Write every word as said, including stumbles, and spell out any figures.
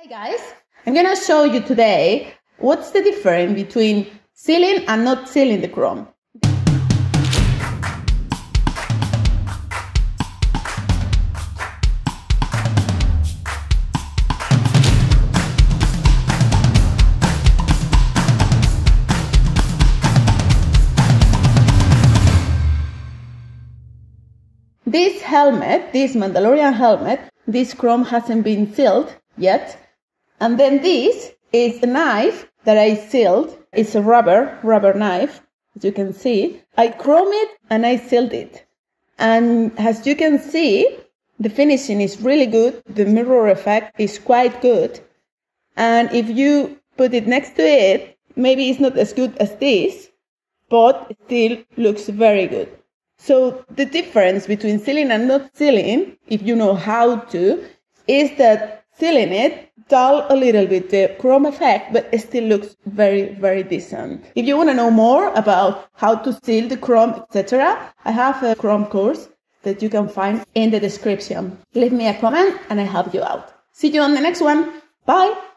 Hi guys, I'm gonna show you today what's the difference between sealing and not sealing the chrome. This helmet, this Mandalorian helmet, this chrome hasn't been sealed yet. And then this is a knife that I sealed. It's a rubber, rubber knife, as you can see. I chrome it and I sealed it. And as you can see, the finishing is really good. The mirror effect is quite good. And if you put it next to it, maybe it's not as good as this, but it still looks very good. So the difference between sealing and not sealing, if you know how to, is that sealing it dull a little bit the chrome effect, but it still looks very, very decent. If you want to know more about how to seal the chrome, et cetera, I have a chrome course that you can find in the description. Leave me a comment and I help you out. See you on the next one. Bye!